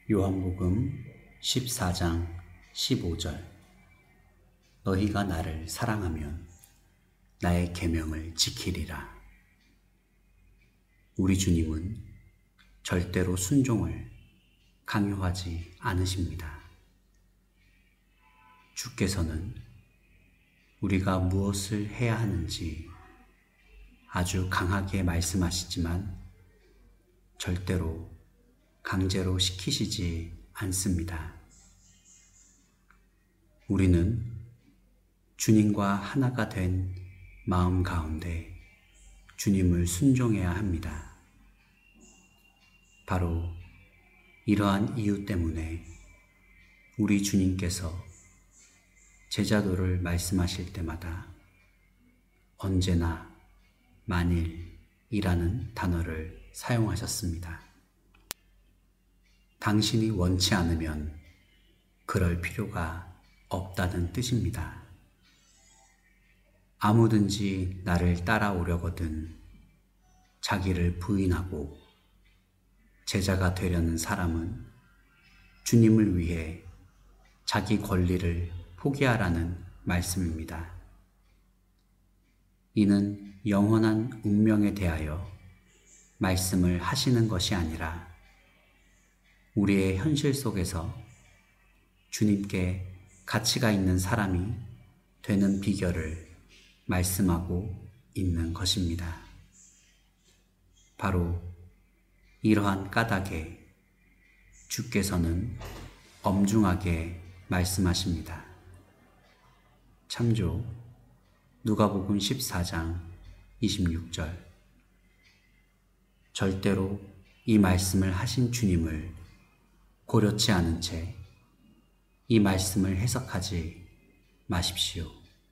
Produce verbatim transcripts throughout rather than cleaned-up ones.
요한복음 십사 장 십오 절. 너희가 나를 사랑하면 나의 계명을 지키리라. 우리 주님은 절대로 순종을 강요하지 않으십니다. 주께서는 우리가 무엇을 해야 하는지 아주 강하게 말씀하시지만 절대로 강제로 시키시지 않습니다. 우리는 주님과 하나가 된 마음 가운데 주님을 순종해야 합니다. 바로 이러한 이유 때문에 우리 주님께서 제자도를 말씀하실 때마다 언제나 만일이라는 단어를 사용하셨습니다. 당신이 원치 않으면 그럴 필요가 없다는 뜻입니다. 아무든지 나를 따라오려거든 자기를 부인하고 제자가 되려는 사람은 주님을 위해 자기 권리를 포기하라는 말씀입니다. 이는 영원한 운명에 대하여 말씀을 하시는 것이 아니라 우리의 현실 속에서 주님께 가치가 있는 사람이 되는 비결을 말씀하고 있는 것입니다. 바로 이러한 까닭에 주께서는 엄중하게 말씀하십니다. 참조 누가복음 십사 장 이십육 절. 절대로 이 말씀을 하신 주님을 고려치 않은 채 이 말씀을 해석하지 마십시오.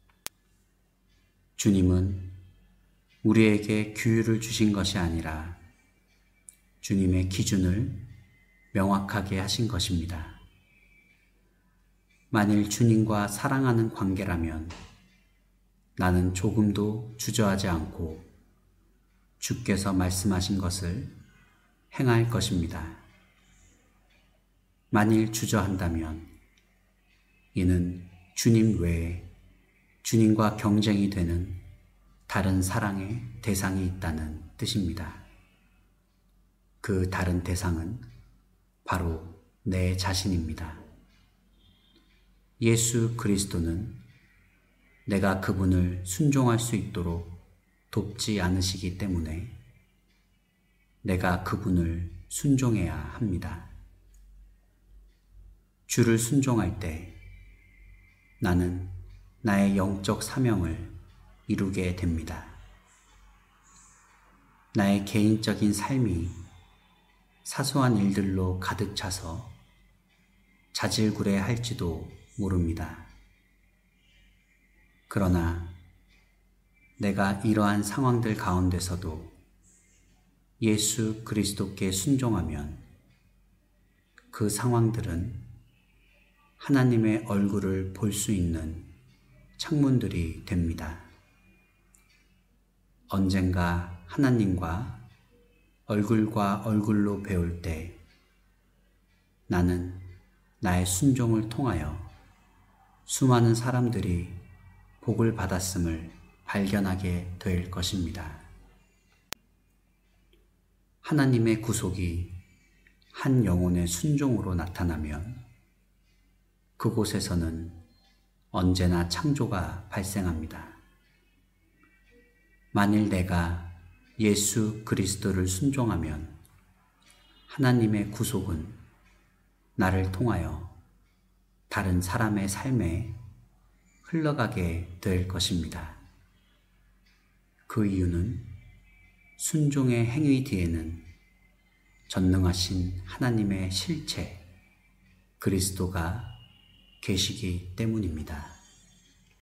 주님은 우리에게 규율을 주신 것이 아니라 주님의 기준을 명확하게 하신 것입니다. 만일 주님과 사랑하는 관계라면 나는 조금도 주저하지 않고 주께서 말씀하신 것을 행할 것입니다. 만일 주저한다면 이는 주님 외에 주님과 경쟁이 되는 다른 사랑의 대상이 있다는 뜻입니다. 그 다른 대상은 바로 내 자신입니다. 예수 그리스도는 내가 그분을 순종할 수 있도록 돕지 않으시기 때문에 내가 그분을 순종해야 합니다. 주를 순종할 때 나는 나의 영적 사명을 이루게 됩니다. 나의 개인적인 삶이 사소한 일들로 가득 차서 자질구레할지도 모릅니다. 그러나 내가 이러한 상황들 가운데서도 예수 그리스도께 순종하면 그 상황들은 하나님의 얼굴을 볼 수 있는 창문들이 됩니다. 언젠가 하나님과 얼굴과 얼굴로 배울 때 나는 나의 순종을 통하여 수많은 사람들이 복을 받았음을 발견하게 될 것입니다. 하나님의 구속이 한 영혼의 순종으로 나타나면 그곳에서는 언제나 창조가 발생합니다. 만일 내가 예수 그리스도를 순종하면 하나님의 구속은 나를 통하여 다른 사람의 삶에 흘러가게 될 것입니다. 그 이유는 순종의 행위 뒤에는 전능하신 하나님의 실체 그리스도가 계시기 때문입니다.